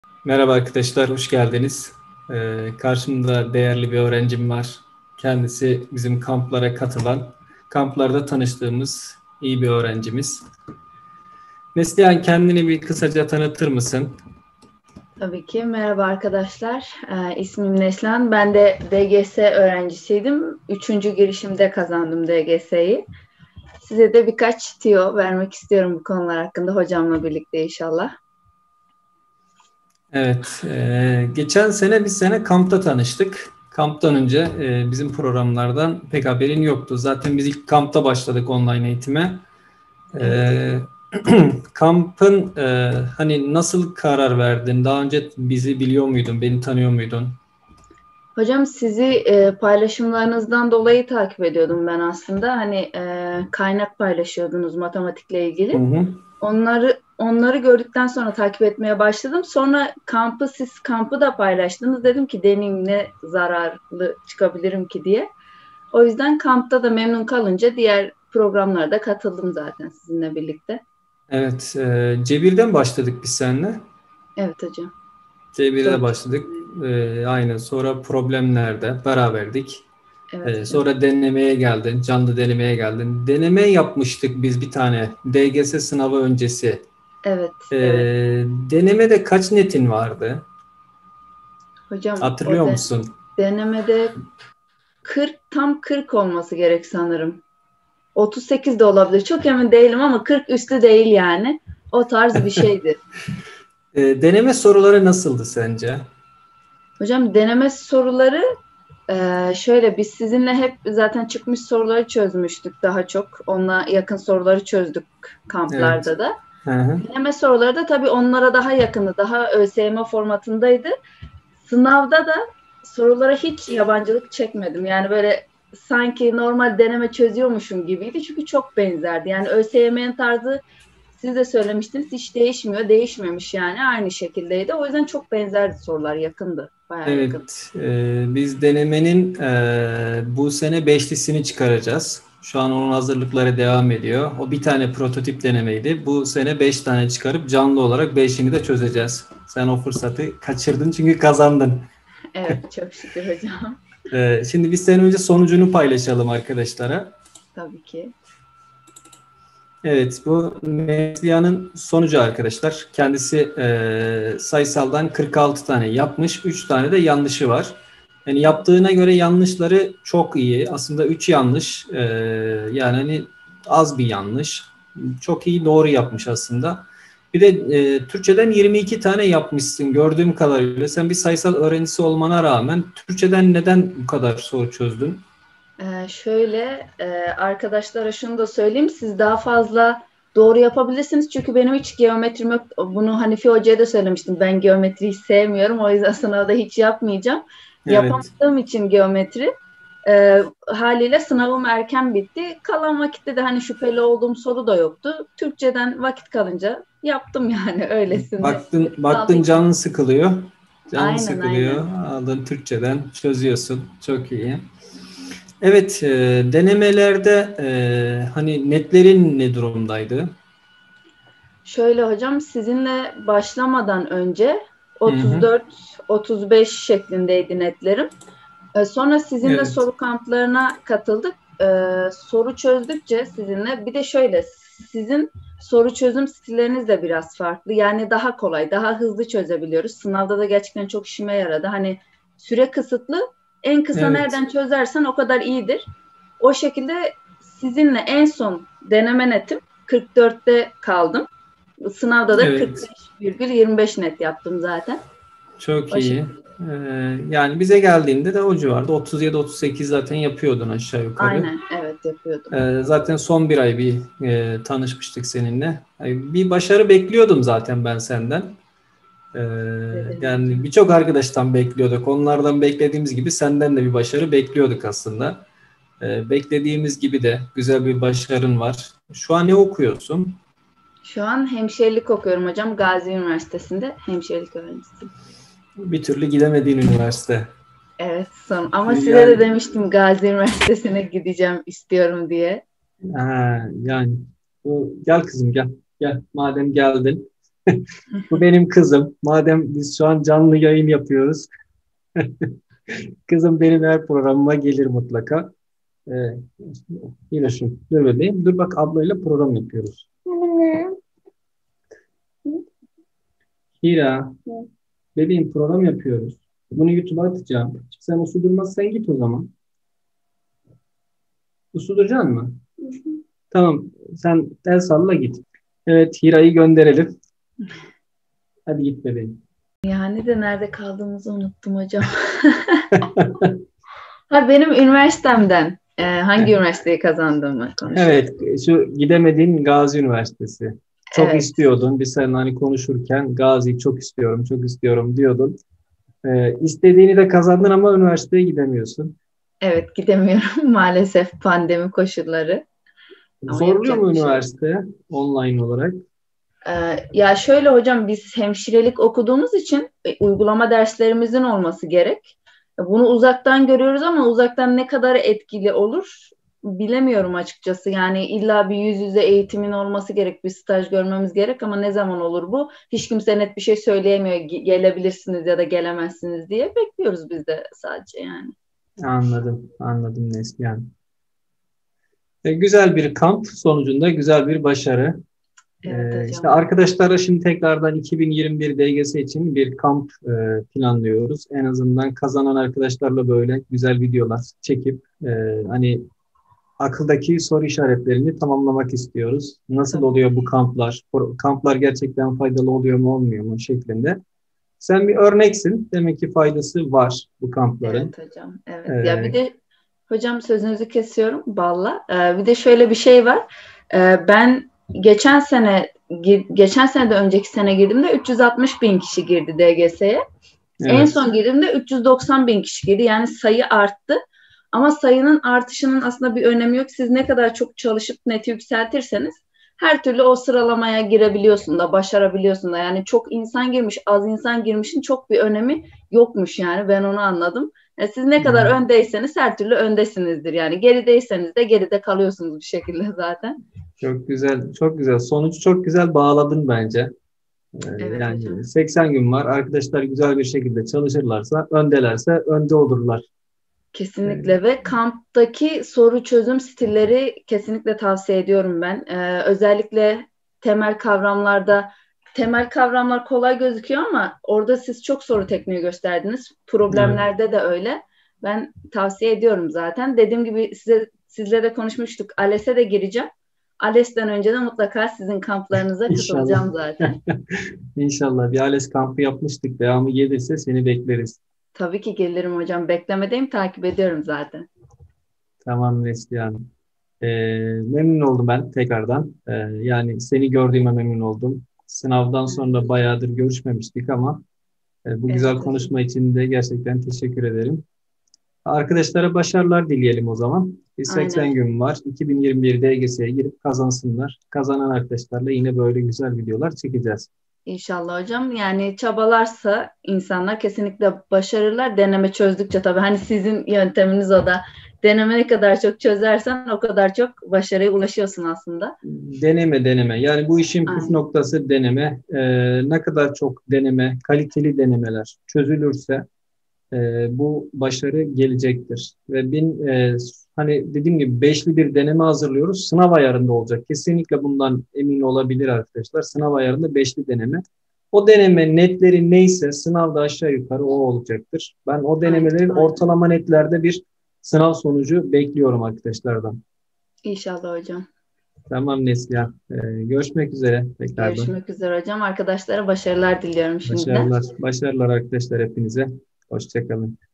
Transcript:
Merhaba arkadaşlar, hoş geldiniz. Karşımda değerli bir öğrencim var. Kendisi bizim kamplara katılan, kamplarda tanıştığımız iyi bir öğrencimiz. Neslihan, kendini bir kısaca tanıtır mısın? Tabii ki. Merhaba arkadaşlar. İsmim Neslihan. Ben de DGS öğrencisiydim. Üçüncü girişimde kazandım DGS'yi. Size de birkaç tüyo vermek istiyorum bu konular hakkında hocamla birlikte inşallah. Evet, geçen sene biz sene kampta tanıştık. Kamptan önce bizim programlardan pek haberin yoktu. Zaten biz ilk kampta başladık online eğitime. Evet. Ee, Kampın hani nasıl karar verdin? Daha önce bizi biliyor muydun? Beni tanıyor muydun? Hocam sizi paylaşımlarınızdan dolayı takip ediyordum ben aslında. Hani kaynak paylaşıyordunuz matematikle Hı ilgili. hı. Onları gördükten sonra takip etmeye başladım. Sonra siz kampı da paylaştınız. Dedim ki deneyim ne zararlı çıkabilirim ki diye. O yüzden kampta da memnun kalınca diğer programlara da katıldım zaten sizinle birlikte. Evet, Cebir'den başladık biz seninle. Evet hocam. Cebir'de Çok başladık. şükür. Aynen. Sonra problemlerde beraberdik. Evet hocam. Sonra denemeye geldin. Canlı denemeye geldin. Deneme yapmıştık biz bir tane. DGS sınavı öncesi. Evet, E, evet. Denemede kaç netin vardı? Hocam Hatırlıyor musun? denemede 40 olması gerek sanırım. 38 de olabilir. Çok emin değilim ama 40 üstü değil yani. O tarz bir şeydi. Deneme soruları nasıldı sence? Hocam deneme soruları şöyle biz sizinle hep zaten çıkmış soruları çözmüştük daha çok. Onunla yakın soruları çözdük Evet. kamplarda da. Hı hı. Deneme soruları da tabii onlara daha yakını, daha ÖSYM formatındaydı. Sınavda da sorulara hiç yabancılık çekmedim. Yani böyle sanki normal deneme çözüyormuşum gibiydi. Çünkü çok benzerdi. Yani ÖSYM'nin tarzı siz de söylemiştiniz hiç değişmiyor. Değişmemiş yani aynı şekildeydi. O yüzden çok benzerdi sorular yakındı. Bayağı yakın. Evet, biz denemenin bu sene beşlisini çıkaracağız. Şu an onun hazırlıkları devam ediyor. O bir tane prototip denemeydi. Bu sene 5 tane çıkarıp canlı olarak beşini de çözeceğiz. Sen o fırsatı kaçırdın çünkü kazandın. Evet çok şükür hocam. Şimdi biz senin önce sonucunu paylaşalım arkadaşlara. Tabii ki. Evet, bu Neslihan'ın sonucu arkadaşlar. Kendisi sayısaldan 46 tane yapmış, 3 tane de yanlışı var. Yani Evet. yaptığına göre yanlışları çok iyi. Aslında 3 yanlış, yani hani az bir yanlış. Çok iyi doğru yapmış aslında. Bir de Türkçeden 22 tane yapmışsın gördüğüm kadarıyla. Sen bir sayısal öğrencisi olmana rağmen Türkçeden neden bu kadar soru çözdün? Arkadaşlara şunu da söyleyeyim. Siz daha fazla doğru yapabilirsiniz. Çünkü benim hiç geometrim yok. Bunu Hanifi Hoca'ya da söylemiştim. Ben geometriyi sevmiyorum. O yüzden sınavda hiç yapmayacağım. Evet. Yapamadığım için geometri haliyle sınavım erken bitti. Kalan vakitte de hani şüpheli olduğum soru da yoktu. Türkçeden vakit kalınca yaptım yani öylesine. Kaldı Baktın ki. canın sıkılıyor. Canın Aynen sıkılıyor. aynen. Aldın Türkçeden çözüyorsun. Çok iyi. Evet, denemelerde hani netlerin ne durumdaydı? Şöyle hocam sizinle başlamadan önce Hı hı. 34-35 şeklindeydi netlerim. Sonra sizinle Evet. soru kamplarına katıldık. Soru çözdükçe sizinle bir de şöyle sizin soru çözüm stilleriniz de biraz farklı. Yani daha kolay, daha hızlı çözebiliyoruz. Sınavda da gerçekten çok işime yaradı. Hani süre kısıtlı. En kısa Evet. nereden çözersen o kadar iyidir. O şekilde sizinle en son deneme netim 44'te kaldım. Sınavda da Evet. 45,25 net yaptım zaten. Çok O iyi. şekilde. Yani bize geldiğinde de o civarda 37-38 zaten yapıyordun aşağı yukarı. Aynen, evet yapıyordum. Zaten son bir ay bir tanışmıştık seninle. Bir başarı bekliyordum zaten ben senden. Ee, Ederim Yani hocam. birçok arkadaştan bekliyorduk. Onlardan beklediğimiz gibi senden de bir başarı bekliyorduk aslında. Beklediğimiz gibi de güzel bir başarın var. Şu an ne okuyorsun? Şu an hemşirelik okuyorum hocam. Gazi Üniversitesi'nde hemşirelik öğrencisiyim. Bir türlü gidemediğin üniversite. Evet, son. Ama size de Yani, demiştim Gazi Üniversitesi'ne gideceğim istiyorum diye. yani gel kızım gel. Gel madem geldin. Bu benim kızım. Madem biz şu an canlı yayın yapıyoruz. Kızım benim her programıma gelir mutlaka. Ee, Yine şu. Dur bebeğim. Dur bak ablayla program yapıyoruz. Hira. Bebeğim program yapıyoruz. Bunu YouTube'a atacağım. Sen usul durmazsan git o zaman. Usul duracaksın mı? Tamam. Sen el salla git. Evet Hira'yı gönderelim. Hadi git bebeğim. Yani de nerede kaldığımızı unuttum hocam. Ha, benim üniversitemden hangi üniversiteyi kazandığımı konuşuyorum. Evet, şu gidemediğin Gazi Üniversitesi. Çok Evet. istiyordun. Biz seninle hani konuşurken Gazi'yi çok istiyorum, çok istiyorum diyordun. İstediğini de kazandın ama üniversiteye gidemiyorsun. Evet, gidemiyorum maalesef pandemi koşulları. Ama Zorluyor mu yapacak bir şey yok. üniversite online olarak? Ya şöyle hocam, biz hemşirelik okuduğumuz için uygulama derslerimizin olması gerek. Bunu uzaktan görüyoruz ama uzaktan ne kadar etkili olur bilemiyorum açıkçası. Yani illa bir yüz yüze eğitimin olması gerek, bir staj görmemiz gerek ama ne zaman olur bu? Hiç kimse net bir şey söyleyemiyor. Gelebilirsiniz ya da gelemezsiniz diye bekliyoruz biz de sadece yani. Anladım Neslihan. Güzel bir kamp sonucunda güzel bir başarı. Evet hocam. İşte arkadaşlara şimdi tekrardan 2021 DGS için bir kamp planlıyoruz. En azından kazanan arkadaşlarla böyle güzel videolar çekip hani akıldaki soru işaretlerini tamamlamak istiyoruz. Nasıl Tabii. oluyor bu kamplar? Kamplar gerçekten faydalı oluyor mu olmuyor mu şeklinde. Sen bir örneksin. Demek ki faydası var bu kampların. Evet hocam. Evet. Ya bir de hocam sözünüzü kesiyorum balla. Bir de şöyle bir şey var. Ben geçen sene de önceki sene girdiğimde 360 bin kişi girdi DGS'ye. En Evet. son girdiğimde 390 bin kişi girdi. Yani sayı arttı. Ama sayının artışının aslında bir önemi yok. Siz ne kadar çok çalışıp neti yükseltirseniz her türlü o sıralamaya girebiliyorsun da, başarabiliyorsun da. Yani çok insan girmiş, az insan girmişin çok bir önemi yokmuş yani. Ben onu anladım. Siz ne kadar öndeyseniz her türlü öndesinizdir. Yani gerideyseniz de geride kalıyorsunuz bir şekilde zaten. Çok güzel, çok güzel. Sonucu çok güzel bağladın bence. Evet Yani hocam. 80 gün var. Arkadaşlar güzel bir şekilde çalışırlarsa, öndelerse önde olurlar. Kesinlikle ve kamptaki soru çözüm stilleri kesinlikle tavsiye ediyorum ben. Özellikle temel kavramlar kolay gözüküyor ama orada siz çok soru tekniği gösterdiniz. Problemlerde de öyle. Ben tavsiye ediyorum zaten. Dediğim gibi sizle de konuşmuştuk. ALES'e de gireceğim. ALES'ten önce de mutlaka sizin kamplarınıza katılacağım İnşallah. zaten. İnşallah. Bir ALES kampı yapmıştık. Devamı gelirse seni bekleriz. Tabii ki gelirim hocam. Beklemedeyim, takip ediyorum zaten. Tamam Neslihan. Memnun oldum ben tekrardan. Yani seni gördüğüme memnun oldum. Sınavdan sonra bayağıdır görüşmemiştik ama bu güzel Evet hocam. konuşma için de gerçekten teşekkür ederim. Arkadaşlara başarılar dileyelim o zaman. 80 Aynen. gün var. 2021 DGS'ye girip kazansınlar. Kazanan arkadaşlarla yine böyle güzel videolar çekeceğiz. İnşallah hocam. Yani çabalarsa insanlar kesinlikle başarırlar. Deneme çözdükçe tabii. Hani sizin yönteminiz o da. Deneme ne kadar çok çözersen o kadar çok başarıya ulaşıyorsun aslında. Deneme. Yani bu işin püf Aynen. noktası deneme. Ne kadar çok deneme, kaliteli denemeler çözülürse bu başarı gelecektir. Ve hani dediğim gibi beşli bir deneme hazırlıyoruz. Sınav ayarında olacak. Kesinlikle bundan emin olabilir arkadaşlar. Sınav ayarında beşli deneme. O deneme netleri neyse sınavda aşağı yukarı o olacaktır. Ben o denemelerin Aynen. ortalama netlerde bir sınav sonucu bekliyorum arkadaşlardan. İnşallah hocam. Tamam Neslihan. Görüşmek üzere tekrardan. Görüşmek üzere hocam. Arkadaşlara başarılar diliyorum şimdiden. Başarılar arkadaşlar hepinize. Hoşça kalın.